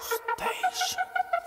Station.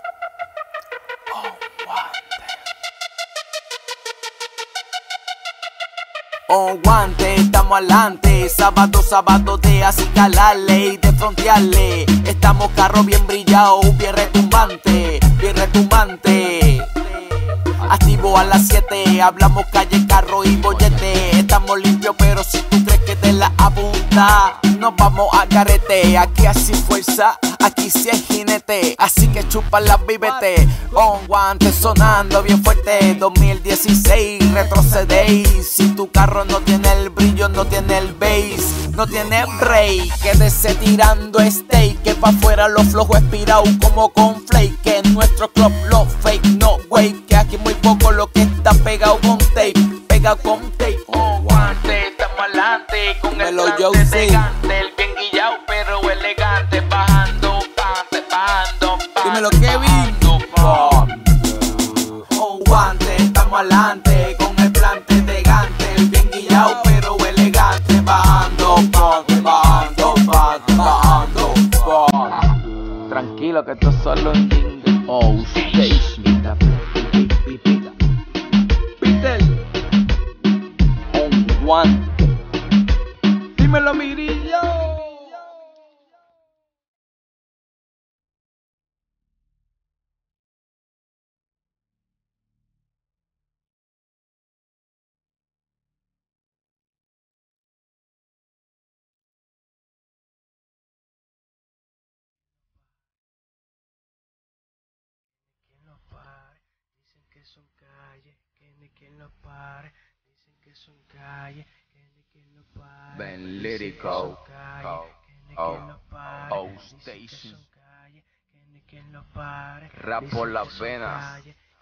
On guante, estamos adelante. Sábado de así calarle y de frontearle. Estamos carro bien brillado, bien retumbante, bien retumbante. Activo a las 7, hablamos calle, carro y bollete. Estamos limpios, pero si tú crees que te la apunta, nos vamos a carrete. Aquí así fuerza, aquí sí es jinete. Así que chupa la vivete. On guante sonando bien fuerte. 2016, retrocedéis. Si tu carro no tiene el brillo, no tiene el bass, no tiene break. Quédese tirando steak, que pa' afuera los flojos expirao como con flake. Que en nuestro club lo fake, no way. Que aquí muy poco lo que está pegado con tape, pegado con tape. On guante, estamos adelante con el plante elegante, el bien guillao pero elegante, bajando, bajando. Dímelo, Kevin. On guante, estamos adelante con el plante elegante, el bien guillao pero elegante, bajando, bajando. Tranquilo que esto es solo un jingle. Oh, Station. Peter. On guante. Dímelo, mirillo. Dicen que son calles, que ni quien los pare. Dicen que son calles, que ni quien los pare. Ben Lyrico, Station. Rap por las venas.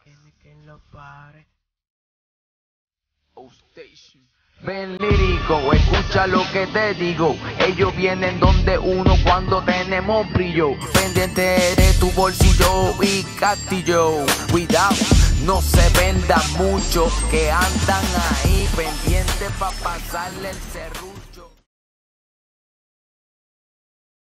Station. Ben Lyrico, escucha lo que te digo. Ellos vienen donde uno cuando tenemos brillo. Pendiente de tu bolsillo y castillo. Cuidado, no se venda mucho, que andan ahí pendientes pa' pasarle el cerro.